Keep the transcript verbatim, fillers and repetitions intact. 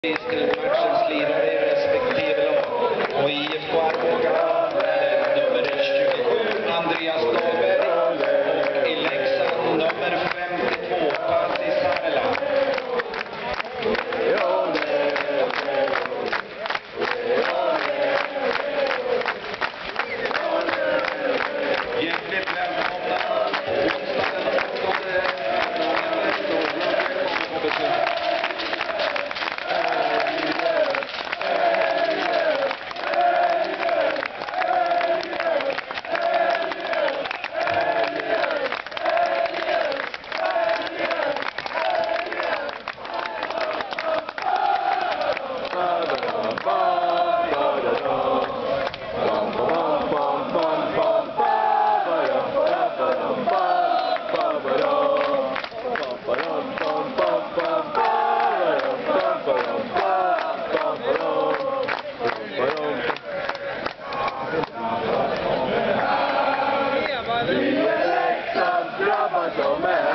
till matchens lirare i respektive lag. Och I F K Arboga nummer tjugosju Andreas Dahlberg och i Leksand nummer femtiotvå Pasi Samela. Hjärtligt välkomna på onsdagen den åttonde på besök. Vi är Leksand grabbar som är